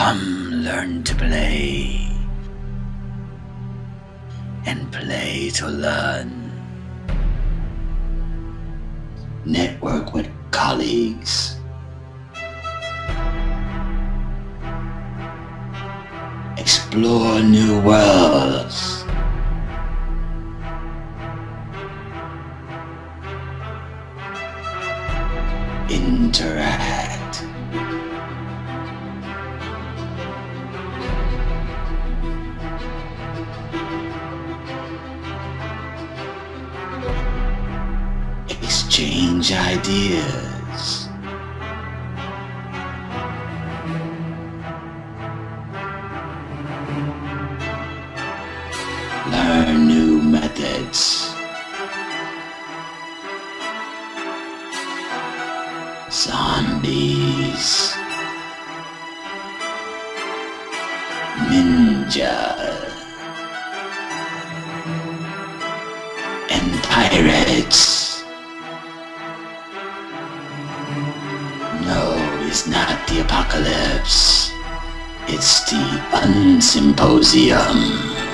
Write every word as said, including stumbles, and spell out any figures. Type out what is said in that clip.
Come learn to play, and play to learn. Network with colleagues. Explore new worlds. Interact. Exchange ideas. Learn new methods. Zombies. Ninja. And pirates. No, it's not the apocalypse. It's the Unsymposium.